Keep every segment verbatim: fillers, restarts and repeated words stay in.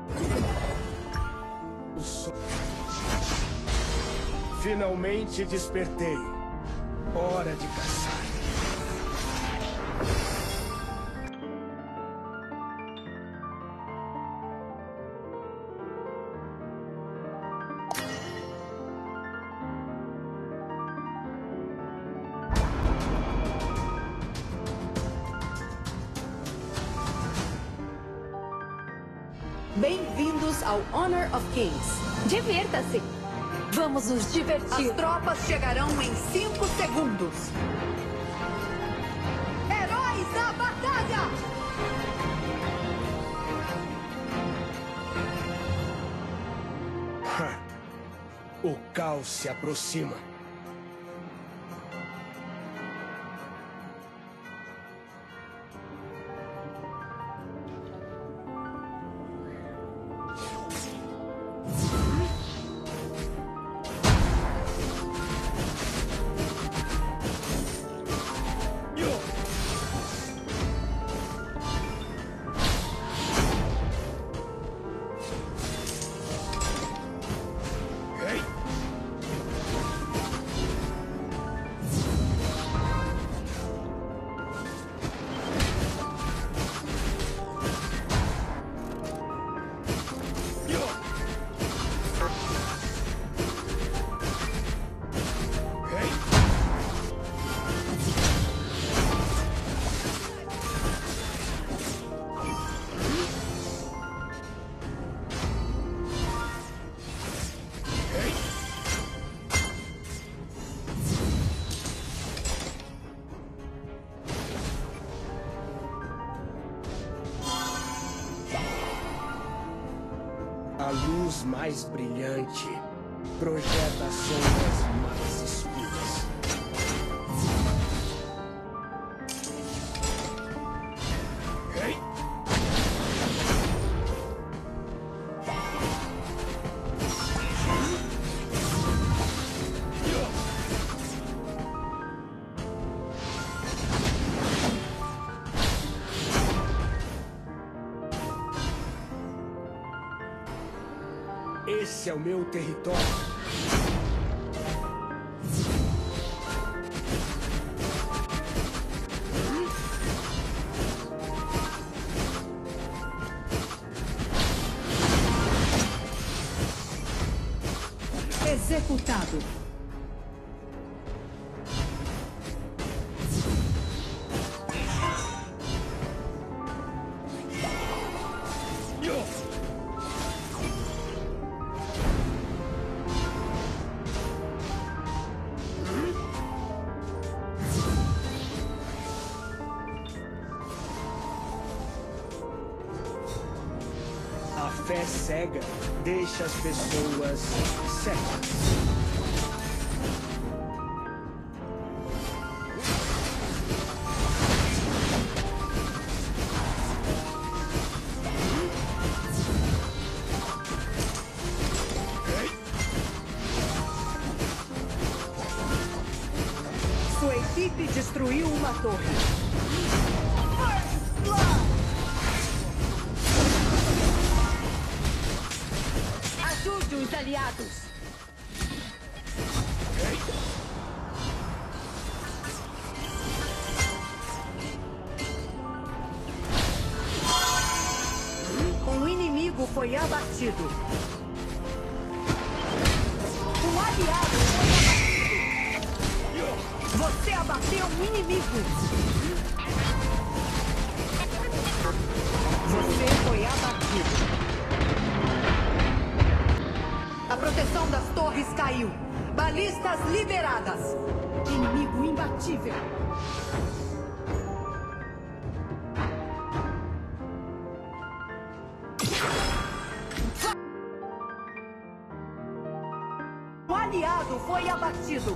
Finalmente despertei. Hora de caçar. Bem-vindos ao Honor of Kings. Divirta-se. Vamos nos divertir. As tropas chegarão em cinco segundos. Heróis da batalha! O caos se aproxima. A luz mais brilhante projeta sombras mais escuras. Hey! Esse é o meu território. Executado. A fé cega deixa as pessoas cegas. Sua equipe destruiu uma torre. Ajude os aliados. Um inimigo foi abatido. Um aliado foi abatido. Você abateu um inimigo. Você foi abatido. A proteção das torres caiu. Balistas liberadas. Inimigo imbatível. Um aliado foi abatido.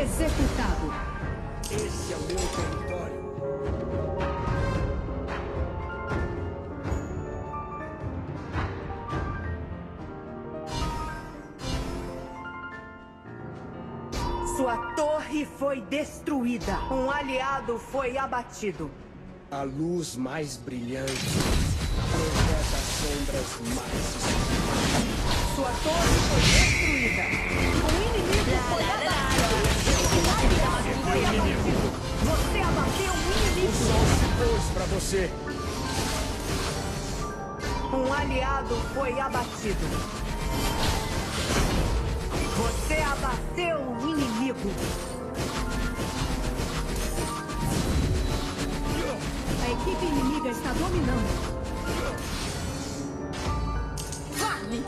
Executado. Esse é o meu território. Sua torre foi destruída. Um aliado foi abatido. A luz mais brilhante projeta sombras mais escuras. Sua torre foi destruída. O inimigo foi abatido. Um aliado foi abatido. Você abateu um O inimigo. sol se pôs pra você. Um aliado foi abatido. Você abateu um inimigo. A equipe inimiga está dominando. Fale!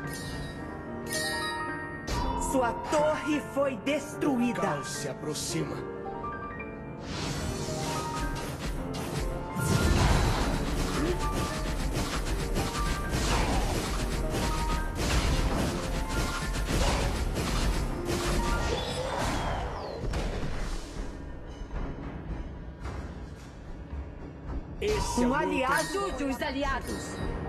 Sua torre foi O destruída. caos se aproxima. Esse é Um o meu aliado. Ajude os aliados.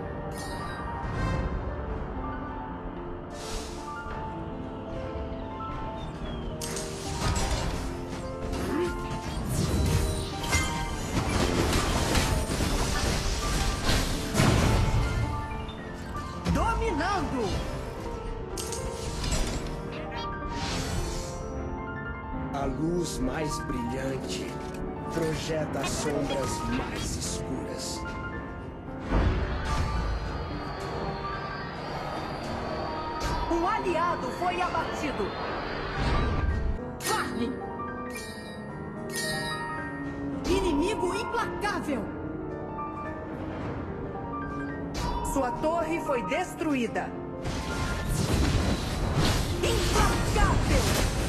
Dominando. A luz mais brilhante projeta sombras mais escuras. Um aliado foi abatido. Fale! Inimigo implacável. Sua torre foi destruída. Implacável!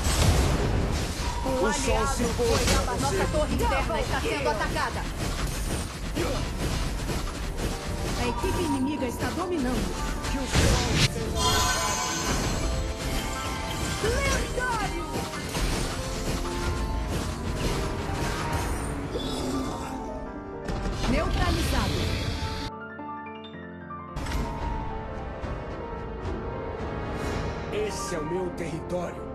Um O sol aliado se pôs foi pra abatido. você. Nossa torre interna está Kill. sendo atacada. A equipe inimiga está dominando. Que o sol seja Lendário! Neutralizado. Esse é o meu território.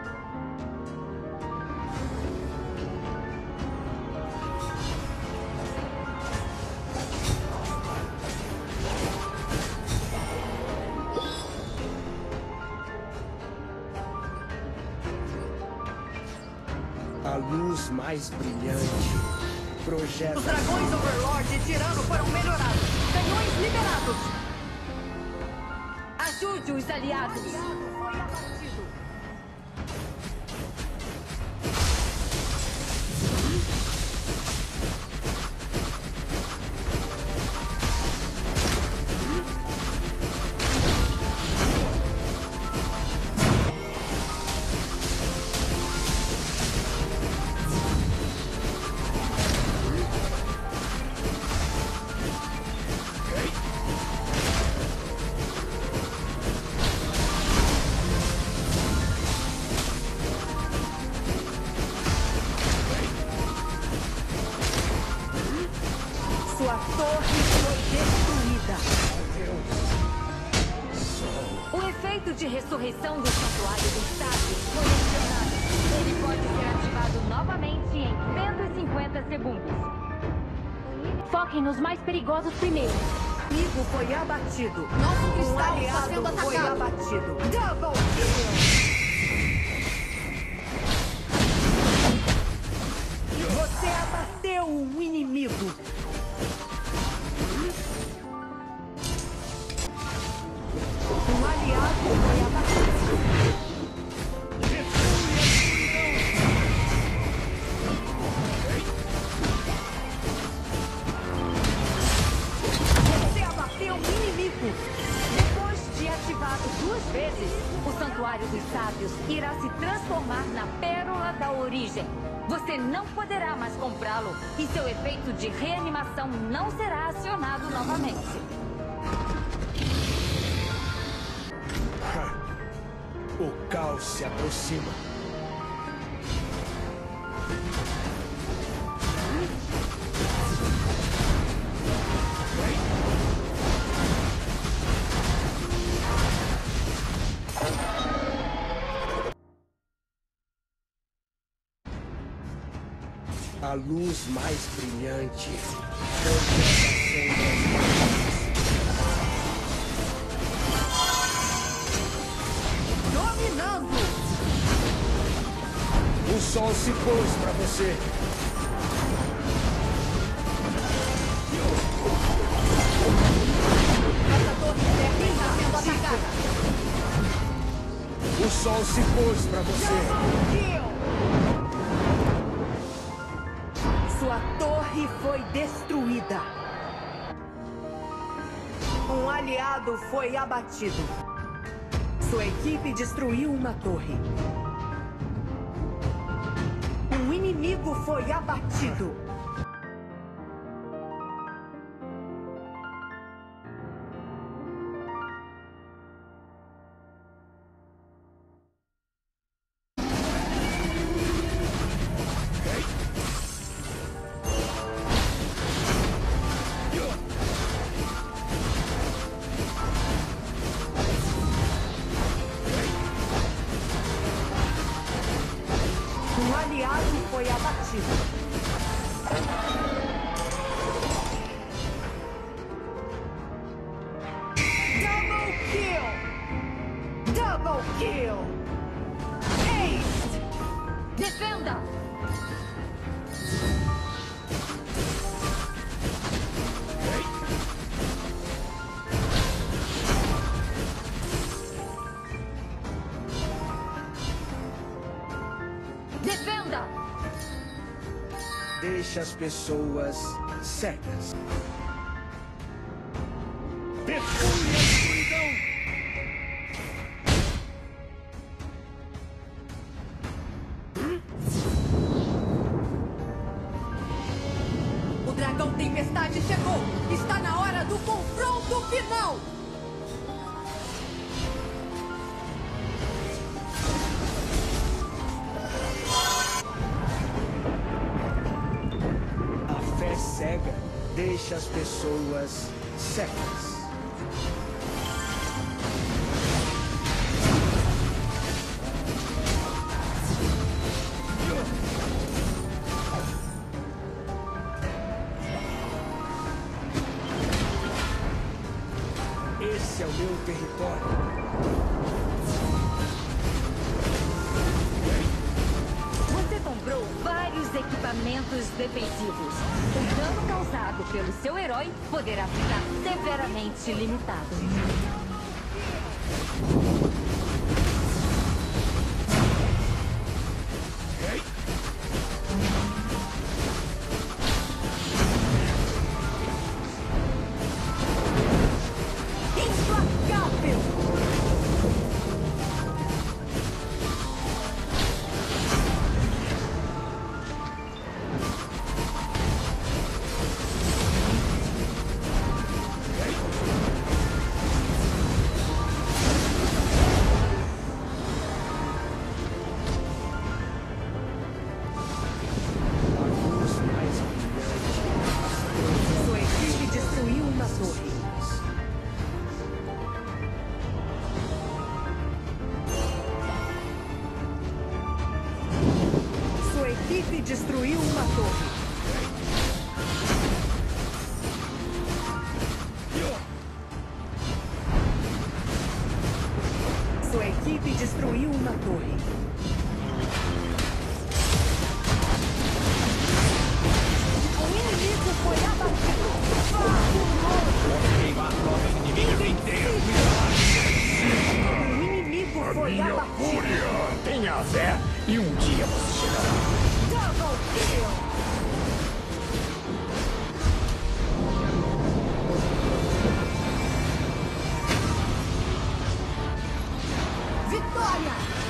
A luz mais brilhante projeta. Os dragões Overlord e Tirano foram melhorados. Canhões liberados. Ajude os aliados. Aliado foi abatido. Sua torre foi destruída. O efeito de ressurreição do Santuário dos Sábios foi acionado. Ele pode ser ativado novamente em cento e cinquenta segundos. Foquem nos mais perigosos primeiro. Inimigo foi abatido. Nosso Um cristal está sendo aliado foi atacado. abatido. Double kill. Você abateu um inimigo. Um aliado foi abatido. Você abateu um inimigo. Depois de ativado duas vezes, o Santuário dos Sábios irá se transformar na Pérola da Origem. Você não poderá mais comprá-lo e seu efeito de reanimação não será acionado novamente. O caos se aproxima. A luz mais brilhante foi Dominando! o sol se pôs para você. Essa torre terra está sendo atacada! O sol se pôs para você. Kill! Sua torre foi destruída. Um aliado foi abatido. Sua equipe destruiu uma torre. Um inimigo foi abatido. Um aliado foi abatido. Double kill! Double kill! Ace! Defenda! Defenda! Deixa as pessoas cegas. Perfure a escuridão. O dragão tempestade chegou! Está na hora do confronto final! A fé cega deixa as pessoas cegas. Esse é o meu território. Você comprou vários equipamentos defensivos. O dano causado pelo seu herói poderá ficar severamente limitado. Implacável! A luz mais brilhante. Sua equipe destruiu uma torre. Sua equipe destruiu uma torre. Sua equipe destruiu uma torre. O inimigo foi abatido. O inimigo foi abatido. Tenha fé e um dia você chegará. Double kill. Vitória!